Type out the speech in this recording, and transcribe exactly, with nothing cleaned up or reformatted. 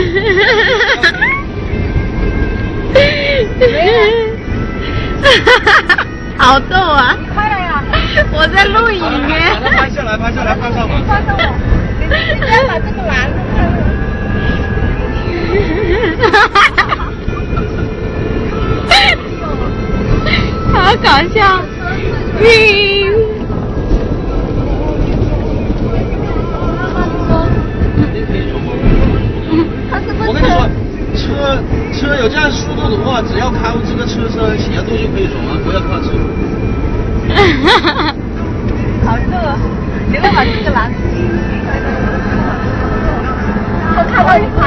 好逗啊！ 快了呀！ 我在录影哎。 把它拍下来，拍下来，拍上网。 拍上网。你你先把这个拦住看。 好搞笑！晕。 我跟你说，车车有这样速度的话，只要靠这个车身斜度就可以走了，不要靠车。 好热，你再把这个拦住。我看到。